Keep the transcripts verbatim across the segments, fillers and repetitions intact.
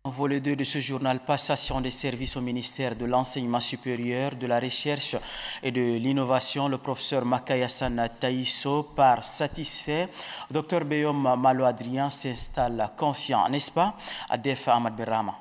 Volet deux de ce journal, passation des services au ministère de l'Enseignement supérieur, de la Recherche et de l'Innovation. Le professeur Makayasan Taïso part satisfait. Docteur Beyom Malo Adrien s'installe confiant, n'est-ce pas, Adef Ahmad Berrama?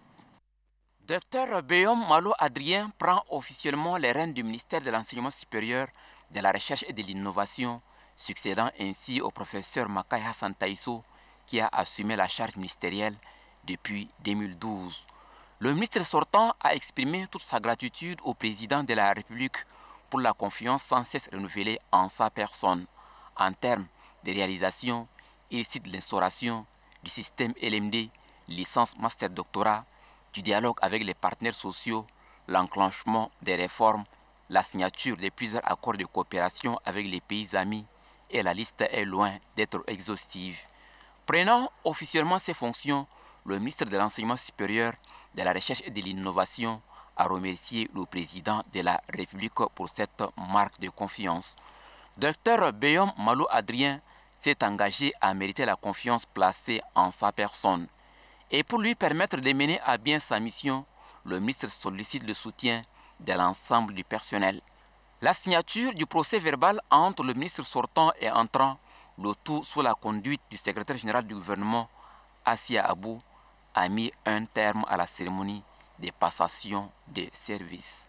Docteur Beyom Malo Adrien prend officiellement les rênes du ministère de l'Enseignement supérieur, de la Recherche et de l'Innovation, succédant ainsi au professeur Makayasan Taïso qui a assumé la charge ministérielle depuis deux mille douze. Le ministre sortant a exprimé toute sa gratitude au président de la République pour la confiance sans cesse renouvelée en sa personne. En termes de réalisation, il cite l'instauration du système L M D, licence master doctorat, du dialogue avec les partenaires sociaux, l'enclenchement des réformes, la signature de plusieurs accords de coopération avec les pays amis, et la liste est loin d'être exhaustive. Prenant officiellement ses fonctions, le ministre de l'Enseignement supérieur, de la Recherche et de l'Innovation a remercié le président de la République pour cette marque de confiance. Docteur Beyom Malo Adrien s'est engagé à mériter la confiance placée en sa personne. Et pour lui permettre de mener à bien sa mission, le ministre sollicite le soutien de l'ensemble du personnel. La signature du procès verbal entre le ministre sortant et entrant, le tout sous la conduite du secrétaire général du gouvernement, Assia Abou, a mis un terme à la cérémonie de passation des services.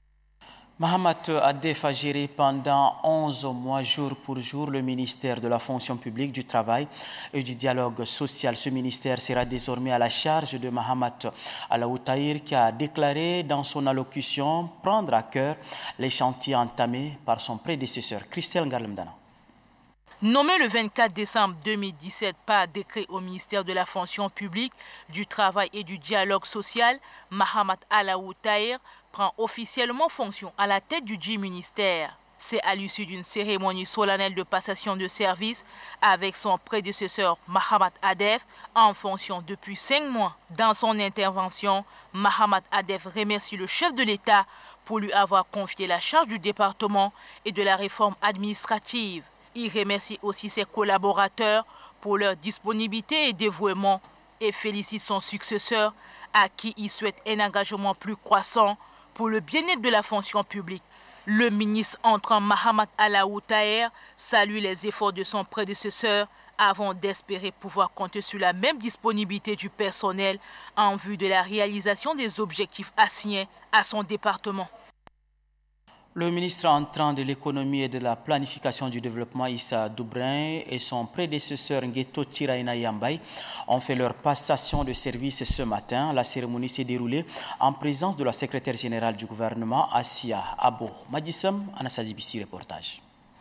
Mahamat Adef a géré pendant onze mois, jour pour jour, le ministère de la fonction publique, du travail et du dialogue social. Ce ministère sera désormais à la charge de Mahamat Alaou Tahir, qui a déclaré dans son allocution prendre à cœur les chantiers entamés par son prédécesseur, Christelle Ngarlemdana. Nommé le vingt-quatre décembre deux mille dix-sept par décret au ministère de la fonction publique, du travail et du dialogue social, Mahamat Alaou Tahir prend officiellement fonction à la tête du dit ministère. C'est à l'issue d'une cérémonie solennelle de passation de service avec son prédécesseur Mahamat Adef en fonction depuis cinq mois. Dans son intervention, Mahamat Adef remercie le chef de l'État pour lui avoir confié la charge du département et de la réforme administrative. Il remercie aussi ses collaborateurs pour leur disponibilité et dévouement et félicite son successeur à qui il souhaite un engagement plus croissant pour le bien-être de la fonction publique. Le ministre entrant Mahamat Alaou Tahir salue les efforts de son prédécesseur avant d'espérer pouvoir compter sur la même disponibilité du personnel en vue de la réalisation des objectifs assignés à son département. Le ministre entrant de l'économie et de la planification du développement, Issa Doubrin, et son prédécesseur Ngeto Tiraina Yambay ont fait leur passation de service ce matin. La cérémonie s'est déroulée en présence de la secrétaire générale du gouvernement, Assia Abo. Madissam, Anasazi Bissi, reportage.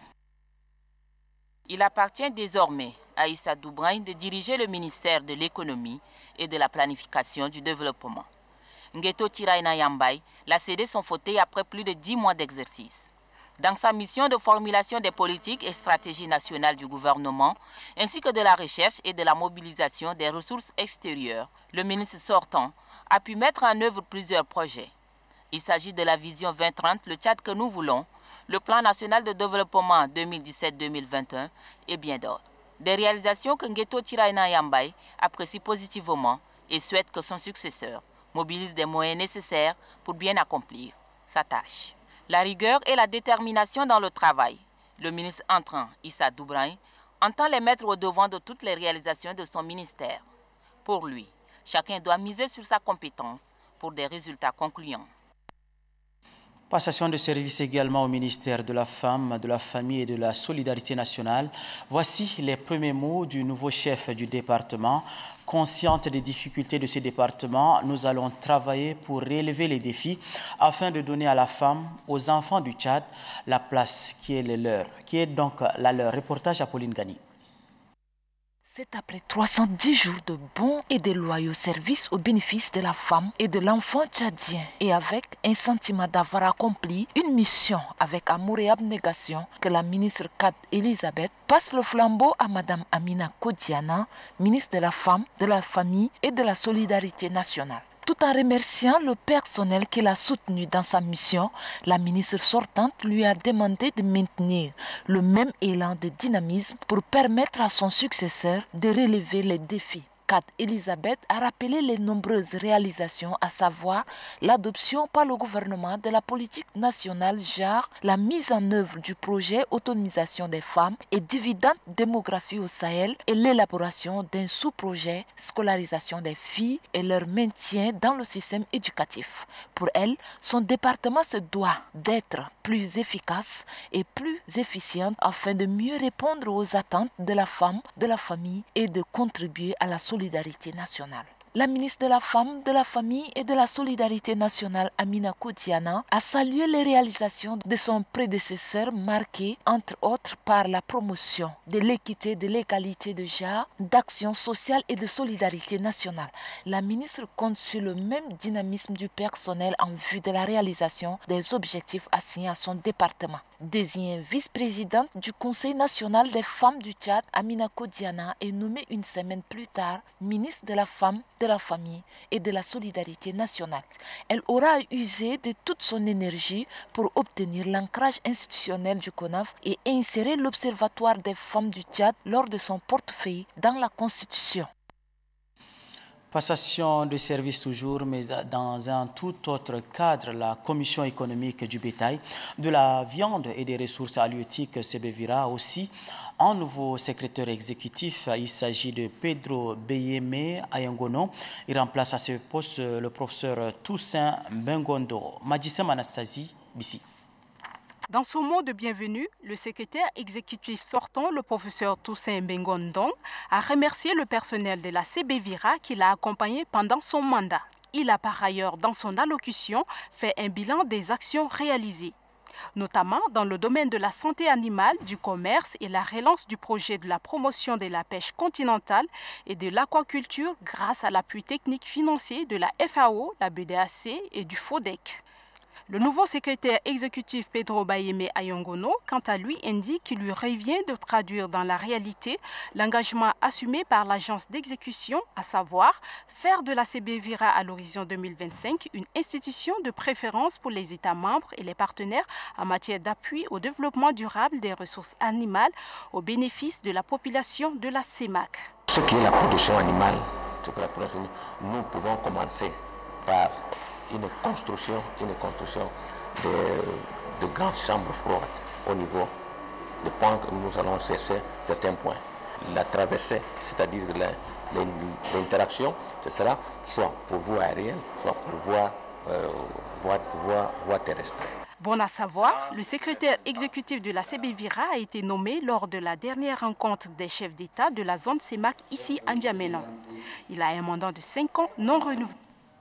Il appartient désormais à Issa Doubrin de diriger le ministère de l'économie et de la planification du développement. Ngeto Tiraina Yambay l'a cédé son fauteuil après plus de dix mois d'exercice. Dans sa mission de formulation des politiques et stratégies nationales du gouvernement, ainsi que de la recherche et de la mobilisation des ressources extérieures, le ministre sortant a pu mettre en œuvre plusieurs projets. Il s'agit de la vision vingt trente, le Tchad que nous voulons, le plan national de développement deux mille dix-sept deux mille vingt et un et bien d'autres. Des réalisations que Ngeto Tiraina Yambay apprécie positivement et souhaite que son successeur mobilise des moyens nécessaires pour bien accomplir sa tâche. La rigueur et la détermination dans le travail. Le ministre entrant, Issa Doubrin, entend les mettre au devant de toutes les réalisations de son ministère. Pour lui, chacun doit miser sur sa compétence pour des résultats concluants. Passation de service également au ministère de la Femme, de la Famille et de la Solidarité nationale. Voici les premiers mots du nouveau chef du département. Consciente des difficultés de ce département, nous allons travailler pour relever les défis afin de donner à la femme, aux enfants du Tchad, la place qui est le leur, qui est donc la leur. Reportage à Pauline Gani. C'est après trois cent dix jours de bons et de loyaux services au bénéfice de la femme et de l'enfant tchadien et avec un sentiment d'avoir accompli une mission avec amour et abnégation que la ministre Kad Elisabeth passe le flambeau à Madame Amina Kodiana, ministre de la Femme, de la Famille et de la Solidarité nationale. Tout en remerciant le personnel qui l'a soutenu dans sa mission, la ministre sortante lui a demandé de maintenir le même élan de dynamisme pour permettre à son successeur de relever les défis. avocate Elisabeth a rappelé les nombreuses réalisations, à savoir l'adoption par le gouvernement de la politique nationale genre, la mise en œuvre du projet autonomisation des femmes et dividende démographie au Sahel et l'élaboration d'un sous-projet scolarisation des filles et leur maintien dans le système éducatif. Pour elle, son département se doit d'être plus efficace et plus efficiente afin de mieux répondre aux attentes de la femme, de la famille et de contribuer à la solidarité nationale. La ministre de la Femme, de la Famille et de la Solidarité nationale, Amina Koudiana, a salué les réalisations de son prédécesseur marquées, entre autres, par la promotion de l'équité, de l'égalité de genre, d'action sociale et de solidarité nationale. La ministre compte sur le même dynamisme du personnel en vue de la réalisation des objectifs assignés à son département. Désignée vice-présidente du Conseil national des femmes du Tchad, Amina Koudiana est nommée une semaine plus tard ministre de la Femme, de la Famille et de la Solidarité nationale. Elle aura usé de toute son énergie pour obtenir l'ancrage institutionnel du CONAF et insérer l'Observatoire des femmes du Tchad lors de son portefeuille dans la Constitution. Passation de service toujours, mais dans un tout autre cadre, la Commission économique du bétail, de la viande et des ressources halieutiques Sebevira aussi un nouveau secrétaire exécutif. Il s'agit de Pedro Beyeme Ayangono. Il remplace à ce poste le professeur Toussaint Bengondo. Madjissem Anastasie, Bissi. Dans son mot de bienvenue, le secrétaire exécutif sortant, le professeur Toussaint Bengondong, a remercié le personnel de la Sebevira qui l'a accompagné pendant son mandat. Il a par ailleurs, dans son allocution, fait un bilan des actions réalisées, notamment dans le domaine de la santé animale, du commerce et la relance du projet de la promotion de la pêche continentale et de l'aquaculture grâce à l'appui technique financier de la F A O, la B D A C et du FODEC. Le nouveau secrétaire exécutif Pedro Beyeme Ayangono, quant à lui, indique qu'il lui revient de traduire dans la réalité l'engagement assumé par l'agence d'exécution, à savoir faire de la Sebevira à l'horizon deux mille vingt-cinq une institution de préférence pour les États membres et les partenaires en matière d'appui au développement durable des ressources animales au bénéfice de la population de la C E M A C. Ce qui est la production animale, nous pouvons commencer par une construction, une construction de, de grandes chambres froides au niveau des points que nous allons chercher certains points. La traversée, c'est-à-dire l'interaction, ce sera soit pour voie aérienne, soit pour voie, euh, voie, voie, voie terrestre. Bon à savoir, le secrétaire exécutif de la Sebevira a été nommé lors de la dernière rencontre des chefs d'État de la zone C E M A C ici à N'Djamena. Il a un mandat de cinq ans non renouvelé.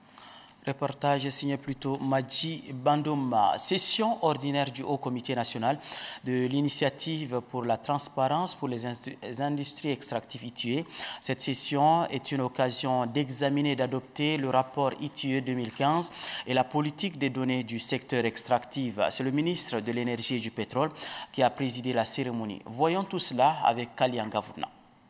Reportage signé plutôt Madji Bandouma. Session ordinaire du Haut Comité national de l'initiative pour la transparence pour les industries extractives I T U E. Cette session est une occasion d'examiner et d'adopter le rapport I T U E deux mille quinze et la politique des données du secteur extractif. C'est le ministre de l'Énergie et du Pétrole qui a présidé la cérémonie. Voyons tout cela avec Kalian Gavourna.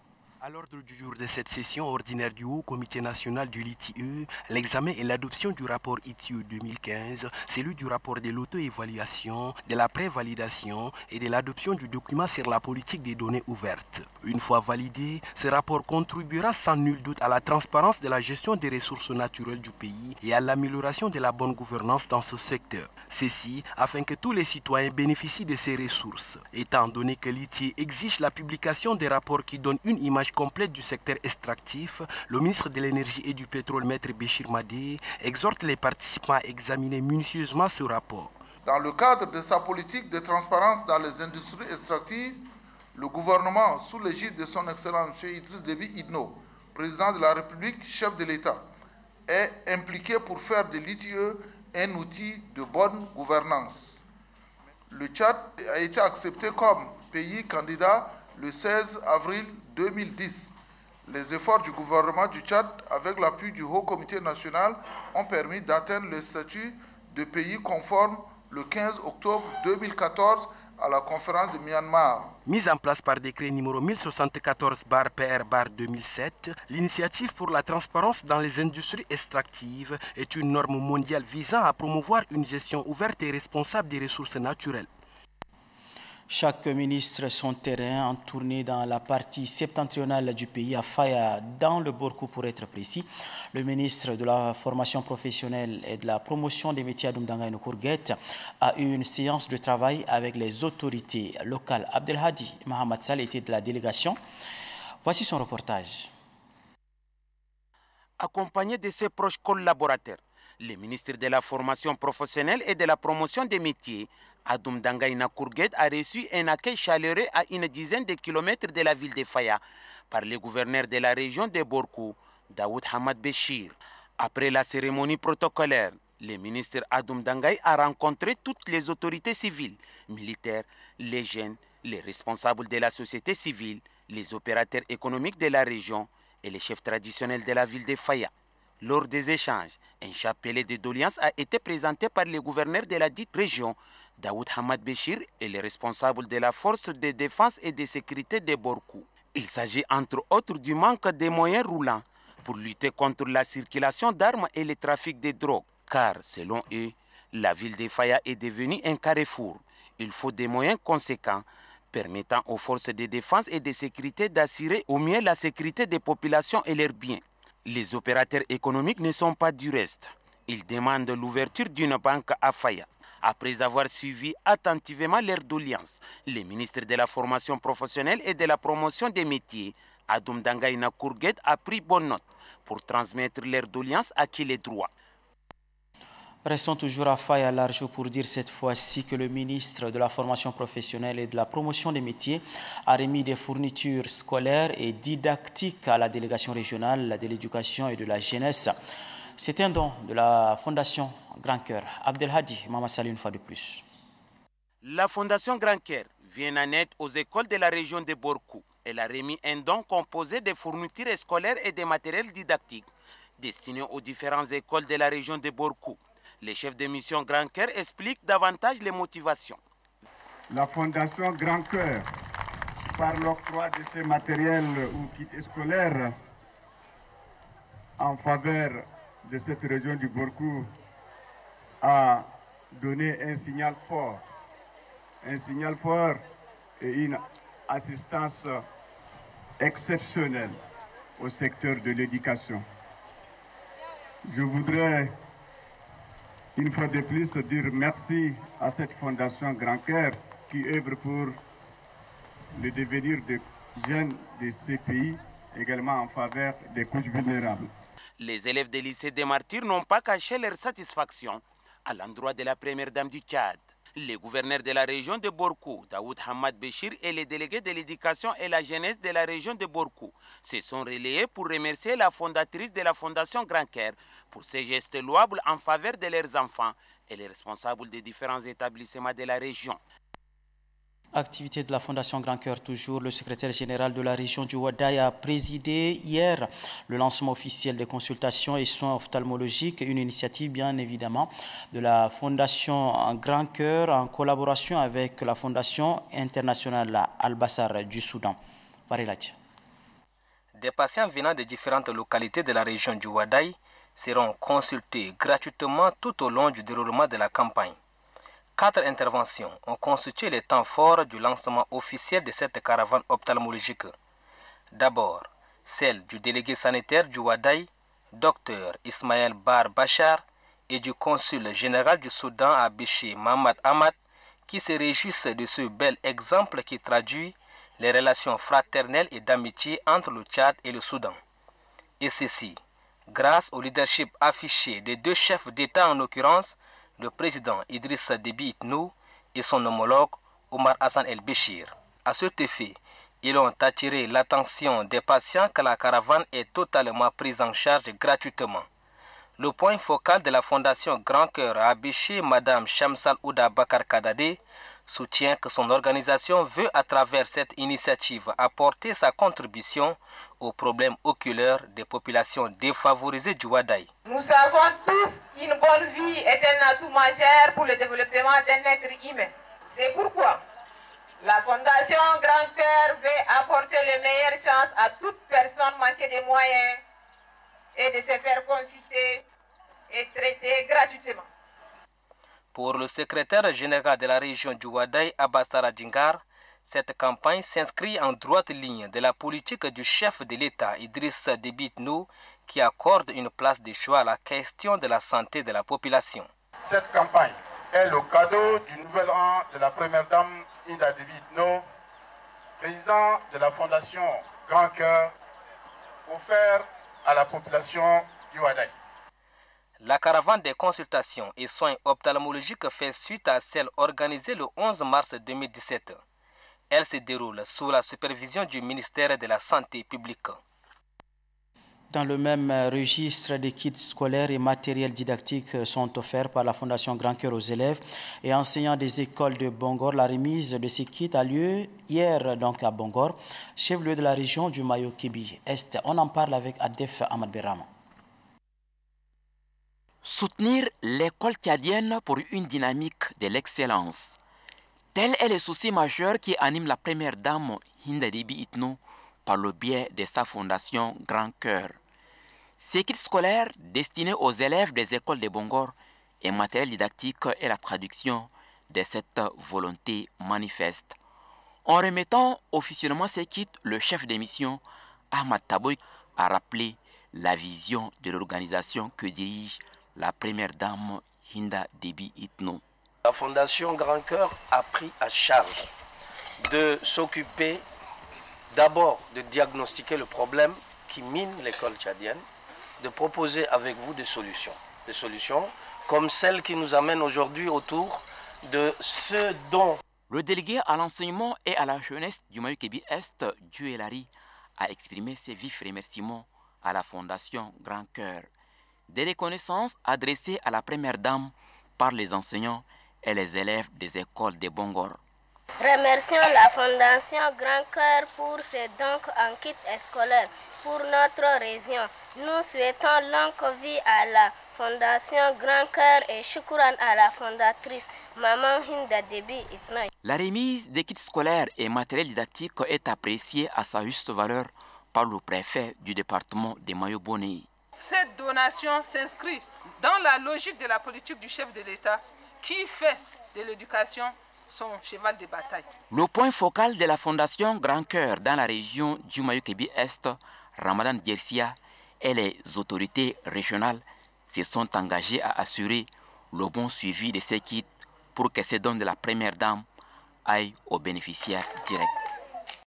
À l'ordre du jour de cette session ordinaire du Haut Comité national du I T U E, l'examen et l'adoption du rapport I T U E deux mille quinze, celui du rapport de l'auto-évaluation, de la pré-validation et de l'adoption du document sur la politique des données ouvertes. Une fois validé, ce rapport contribuera sans nul doute à la transparence de la gestion des ressources naturelles du pays et à l'amélioration de la bonne gouvernance dans ce secteur. Ceci afin que tous les citoyens bénéficient de ces ressources. Étant donné que l'I T U E exige la publication des rapports qui donnent une image complète du secteur extractif, le ministre de l'Énergie et du Pétrole, Maître Béchir Madé, exhorte les participants à examiner minutieusement ce rapport. Dans le cadre de sa politique de transparence dans les industries extractives, le gouvernement, sous l'égide de son Excellence M. Idriss Déby Itno, président de la République, chef de l'État, est impliqué pour faire de l'I T U E un outil de bonne gouvernance. Le Tchad a été accepté comme pays candidat le seize avril deux mille dix. Les efforts du gouvernement du Tchad, avec l'appui du Haut Comité national, ont permis d'atteindre le statut de pays conforme le quinze octobre deux mille quatorze à la conférence de Myanmar. Mise en place par décret numéro mille soixante-quatorze barre P R barre deux mille sept, l'initiative pour la transparence dans les industries extractives est une norme mondiale visant à promouvoir une gestion ouverte et responsable des ressources naturelles. Chaque ministre son terrain en tournée dans la partie septentrionale du pays, à Faya, dans le Borkou pour être précis. Le ministre de la formation professionnelle et de la promotion des métiers à Doumdanga Kourguet a eu une séance de travail avec les autorités locales. Abdelhadi Mohamed Sall était de la délégation. Voici son reportage. Accompagné de ses proches collaborateurs, le ministre de la formation professionnelle et de la promotion des métiers Adoum Dangaïna Kourguet a reçu un accueil chaleureux à une dizaine de kilomètres de la ville de Faya par le gouverneur de la région de Borkou, Daoud Hamad Béchir. Après la cérémonie protocolaire, le ministre Adoum Dangaï a rencontré toutes les autorités civiles, militaires, les jeunes, les responsables de la société civile, les opérateurs économiques de la région et les chefs traditionnels de la ville de Faya. Lors des échanges, un chapelet de doléances a été présenté par le gouverneur de la dite région, Daoud Hamad Béchir, et les responsables de la force de défense et de sécurité de Borkou. Il s'agit entre autres du manque de moyens roulants pour lutter contre la circulation d'armes et le trafic de drogue. Car, selon eux, la ville de Faya est devenue un carrefour. Il faut des moyens conséquents permettant aux forces de défense et de sécurité d'assurer au mieux la sécurité des populations et leurs biens. Les opérateurs économiques ne sont pas du reste. Ils demandent l'ouverture d'une banque à Faya. Après avoir suivi attentivement leurs doléances, le ministre de la formation professionnelle et de la promotion des métiers, Adoum Dangaïna Kourguet, a pris bonne note pour transmettre leurs doléances à qui les droits. Restons toujours à Faya Large pour dire cette fois-ci que le ministre de la formation professionnelle et de la promotion des métiers a remis des fournitures scolaires et didactiques à la délégation régionale de l'éducation et de la jeunesse. C'est un don de la Fondation Grand Cœur. Abdelhadi Mama Sali une fois de plus. La Fondation Grand Cœur vient en aide aux écoles de la région de Borkou. Elle a remis un don composé de fournitures scolaires et de matériel didactique destinés aux différentes écoles de la région de Borkou. Le chef de mission Grand Cœur explique davantage les motivations. La Fondation Grand Cœur, par l'octroi de ces matériels ou kits scolaires en faveur de cette région du Borkou, a donné un signal fort, un signal fort et une assistance exceptionnelle au secteur de l'éducation. Je voudrais une fois de plus dire merci à cette Fondation Grand Cœur qui œuvre pour le devenir des jeunes de ce pays, également en faveur des couches vulnérables. Les élèves des lycées des Martyrs n'ont pas caché leur satisfaction à l'endroit de la première dame du Tchad. Le gouverneur de la région de Borkou, Daoud Hamad Béchir, et les délégués de l'éducation et la jeunesse de la région de Borkou se sont relayés pour remercier la fondatrice de la Fondation Grand Cœur pour ses gestes louables en faveur de leurs enfants et les responsables des différents établissements de la région. Activité de la Fondation Grand Cœur toujours, le secrétaire général de la région du Ouaddaï a présidé hier le lancement officiel des consultations et soins ophtalmologiques, une initiative bien évidemment de la Fondation Grand Cœur en collaboration avec la Fondation internationale Al-Bassar du Soudan. Variladj. Des patients venant de différentes localités de la région du Ouaddaï seront consultés gratuitement tout au long du déroulement de la campagne. Quatre interventions ont constitué les temps forts du lancement officiel de cette caravane ophtalmologique. D'abord, celle du délégué sanitaire du Ouaddaï, Dr Ismaël Bar Bachar, et du consul général du Soudan à Béché, Mahmoud Ahmad, qui se réjouissent de ce bel exemple qui traduit les relations fraternelles et d'amitié entre le Tchad et le Soudan. Et ceci, grâce au leadership affiché des deux chefs d'État, en l'occurrence, le président Idriss Déby Itno et son homologue Omar Hassan El-Béchir. À cet effet, ils ont attiré l'attention des patients que la caravane est totalement prise en charge gratuitement. Le point focal de la Fondation Grand Cœur à Béché, Madame Shamsal Ouda Bakar Kadade, soutient que son organisation veut à travers cette initiative apporter sa contribution aux problèmes oculaires des populations défavorisées du Ouaddaï. Nous savons tous qu'une bonne vie est un atout majeur pour le développement d'un être humain. C'est pourquoi la Fondation Grand Cœur veut apporter les meilleures chances à toute personne manquée de moyens et de se faire consulter et traiter gratuitement. Pour le secrétaire général de la région du Ouadaye, Abassara Djingar, cette campagne s'inscrit en droite ligne de la politique du chef de l'État, Idriss Déby Itno, qui accorde une place de choix à la question de la santé de la population. Cette campagne est le cadeau du nouvel an de la première dame Hinda Déby Itno, président de la Fondation Grand Cœur, offert à la population du Ouadaye. La caravane des consultations et soins ophtalmologiques fait suite à celle organisée le onze mars deux mille dix-sept. Elle se déroule sous la supervision du ministère de la Santé publique. Dans le même registre, des kits scolaires et matériels didactiques sont offerts par la Fondation Grand Cœur aux élèves et enseignants des écoles de Bongor. La remise de ces kits a lieu hier donc à Bongor, chef-lieu de la région du Mayo-Kébi-Est. On en parle avec Adef Ahmad Berama. Soutenir l'école tchadienne pour une dynamique de l'excellence. Tel est le souci majeur qui anime la première dame Hinda Déby Itno par le biais de sa fondation Grand Cœur. Ces kits scolaires destinés aux élèves des écoles de Bongor et matériel didactique est la traduction de cette volonté manifeste. En remettant officiellement ces kits, le chef de mission, Ahmad Taboy, a rappelé la vision de l'organisation que dirige la première dame Hinda Déby Itno. La Fondation Grand Cœur a pris à charge de s'occuper d'abord de diagnostiquer le problème qui mine l'école tchadienne, de proposer avec vous des solutions. Des solutions comme celle qui nous amène aujourd'hui autour de ce dont... Le délégué à l'enseignement et à la jeunesse du Mayo-Kébi-Est, Dieu Elari, a exprimé ses vifs remerciements à la Fondation Grand Cœur. Des reconnaissances adressées à la première dame par les enseignants et les élèves des écoles de Bongor. Remercions la Fondation Grand Cœur pour ses dons en kit scolaire pour notre région. Nous souhaitons longue vie à la Fondation Grand Cœur et shukran à la fondatrice Maman Hinda Déby Itno. La remise des kits scolaires et matériel didactique est appréciée à sa juste valeur par le préfet du département de Mayo-Bonei. Cette donation s'inscrit dans la logique de la politique du chef de l'État qui fait de l'éducation son cheval de bataille. Le point focal de la Fondation Grand Cœur dans la région du Mayo-Kébi-Est, Ramadan Gersia, et les autorités régionales se sont engagées à assurer le bon suivi de ces kits pour que ces dons de la première dame aillent aux bénéficiaires directs.